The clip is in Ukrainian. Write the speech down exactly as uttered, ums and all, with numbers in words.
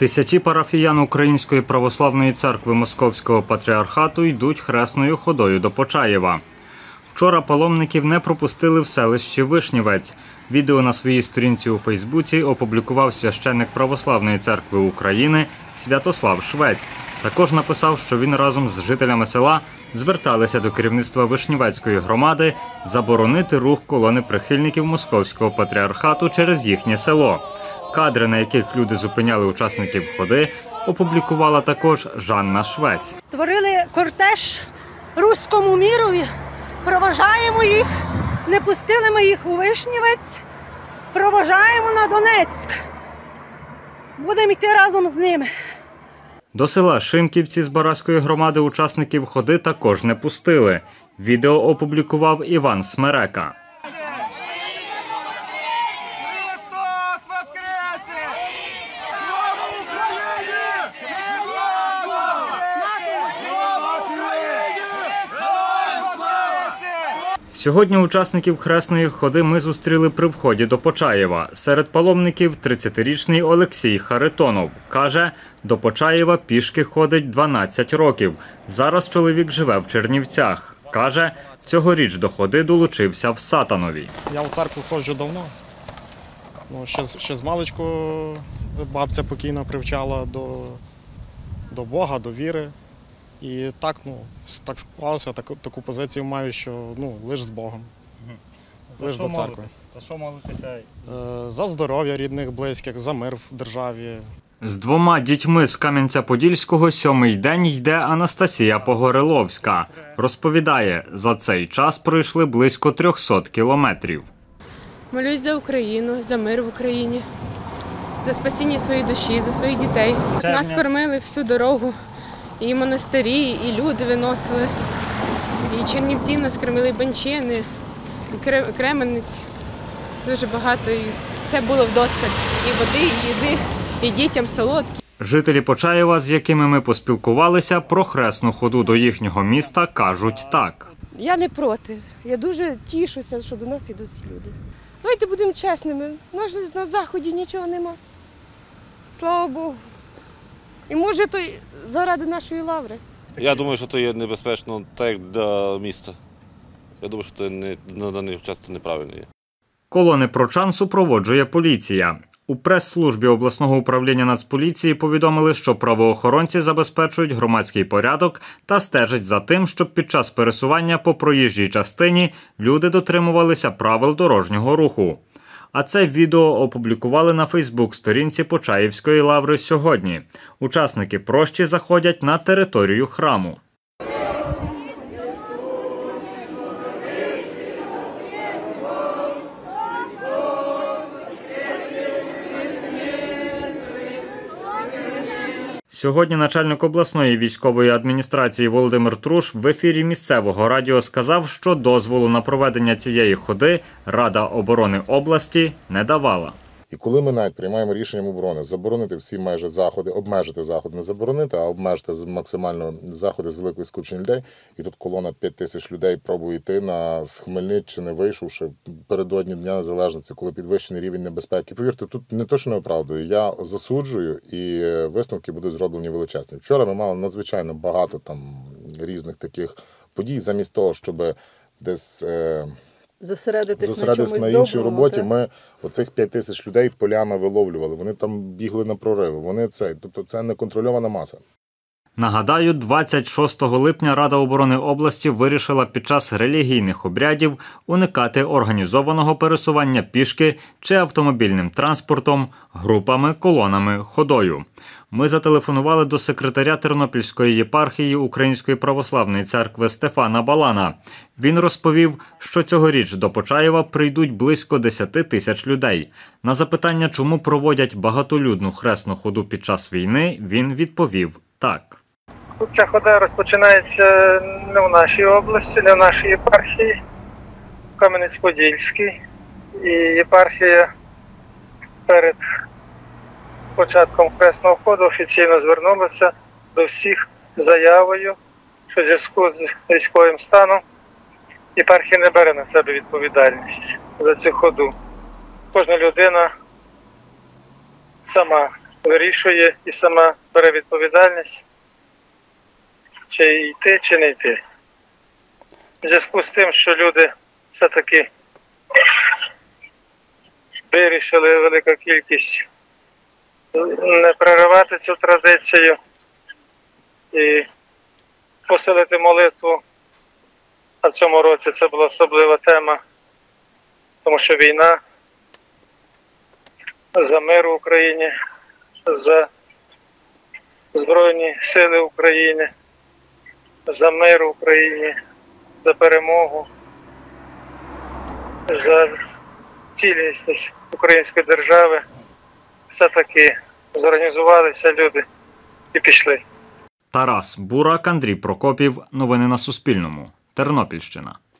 Тисячі парафіян Української православної церкви Московського патріархату йдуть хресною ходою до Почаєва. Вчора паломників не пропустили в селищі Вишнівець. Відео на своїй сторінці у Фейсбуці опублікував священник Православної церкви України Святослав Швець. Також написав, що він разом з жителями села зверталися до керівництва Вишнівецької громади заборонити рух колони прихильників Московського патріархату через їхнє село. Кадри, на яких люди зупиняли учасників ходи, опублікувала також Жанна Швець. Створили кортеж руському мірові, проважаємо їх, не пустили ми їх у Вишнівець, проважаємо на Донецьк. Будемо йти разом з ними. До села Шимківці з Бараської громади учасників ходи також не пустили. Відео опублікував Іван Смерека. Сьогодні учасників хресної ходи ми зустріли при вході до Почаєва. Серед паломників тридцятирічний Олексій Харитонов. Каже, до Почаєва пішки ходить дванадцять років. Зараз чоловік живе в Чернівцях. Каже, цьогоріч до ходи долучився в Сатанові. Я в церкву ходжу давно. Ну, ще, ще з маличку бабця покійно привчала до, до Бога, до віри. І так, ну, так склалося, таку, таку позицію маю, що, ну, лише з Богом, лише до церкви. Молитися? За що молитися? Е, за здоров'я рідних, близьких, за мир в державі. З двома дітьми з Кам'янця-Подільського сьомий день йде Анастасія Погореловська. Розповідає, за цей час пройшли близько трьохсот кілометрів. Молюсь за Україну, за мир в Україні, за спасіння своєї душі, за своїх дітей. Нас кормили всю дорогу. І монастирі, і люди виносили, і Чернівці нас кормили, і Банчини, і Кременець. Дуже багато, і все було вдосталь. І води, і їди, і дітям солодкі. Жителі Почаєва, з якими ми поспілкувалися, про хресну ходу до їхнього міста кажуть так. Я не проти. Я дуже тішуся, що до нас йдуть люди. Давайте будемо чесними. На, на Заході нічого нема. Слава Богу. І може то заради нашої лаври. Я думаю, що це є небезпечно так як для міста. Я думаю, що це не, на даний час це неправильно є. Колони прочан супроводжує поліція. У прес-службі обласного управління Нацполіції повідомили, що правоохоронці забезпечують громадський порядок та стежать за тим, щоб під час пересування по проїжджій частині люди дотримувалися правил дорожнього руху. А це відео опублікували на Фейсбук-сторінці Почаївської лаври сьогодні. Учасники прощі заходять на територію храму. Сьогодні начальник обласної військової адміністрації Володимир Труш в ефірі місцевого радіо сказав, що дозволу на проведення цієї ходи Рада оборони області не давала. І коли ми навіть приймаємо рішенням оборони заборонити всі майже заходи, обмежити заходи, не заборонити, а обмежити максимально заходи з великої скупчення людей, і тут колона п'ять тисяч людей пробує йти на з Хмельниччини, вийшовши передодні Дня Незалежності, коли підвищений рівень небезпеки. Повірте, тут не то, що не оправдую, я засуджую, і висновки будуть зроблені величезні. Вчора ми мали надзвичайно багато там різних таких подій, замість того, щоб десь Зосередитись, Зосередитись на, на іншій доброму, роботі. так? Ми оцих п'ять тисяч людей полями виловлювали. Вони там бігли на прориви. Вони це, тобто це неконтрольована маса. Нагадаю, двадцять шостого липня Рада оборони області вирішила під час релігійних обрядів уникати організованого пересування пішки чи автомобільним транспортом, групами, колонами, ходою. Ми зателефонували до секретаря Тернопільської єпархії Української православної церкви Стефана Балана. Він розповів, що цьогоріч до Почаєва прийдуть близько десяти тисяч людей. На запитання, чому проводять багатолюдну хресну ходу під час війни, він відповів так. Ця хода розпочинається не в нашій області, не в нашій єпархії, Кам'янець-Подільський. І єпархія перед початком хресного ходу офіційно звернулася до всіх з заявою, що в зв'язку з військовим станом єпархія не бере на себе відповідальність за цю ходу. Кожна людина сама вирішує і сама бере відповідальність, чи йти, чи не йти. В зв'язку з тим, що люди все-таки вирішили, велика кількість, не переривати цю традицію і посилити молитву. А в цьому році це була особлива тема, тому що війна за мир в Україні, за Збройні Сили України, за мир в Україні, за перемогу, за цілісність української держави. Все-таки зорганізувалися люди і пішли. Тарас Бурак, Андрій Прокопів. Новини на Суспільному. Тернопільщина.